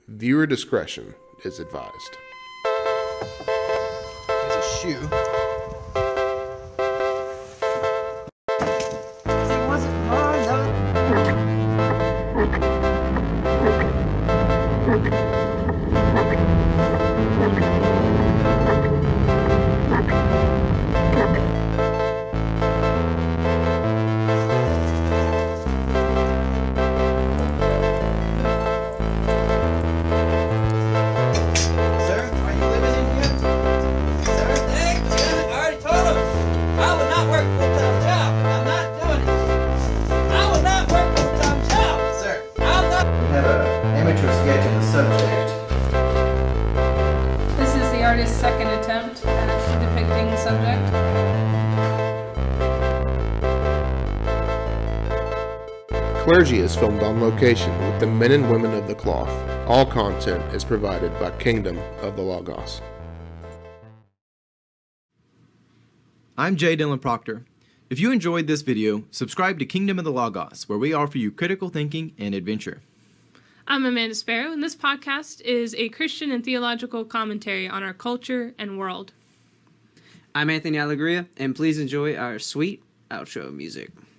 Viewer discretion is advised. There's a shoe. It wasn't mine, This is the artist's second attempt at depicting the subject. Clergy is filmed on location with the men and women of the cloth. All content is provided by Kingdom of the Logos. I'm J. Dylan Proctor. If you enjoyed this video, subscribe to Kingdom of the Logos, where we offer you critical thinking and adventure. I'm Amanda Sparrow, and this podcast is a Christian and theological commentary on our culture and world. I'm Anthony Alegria, and please enjoy our sweet outro music.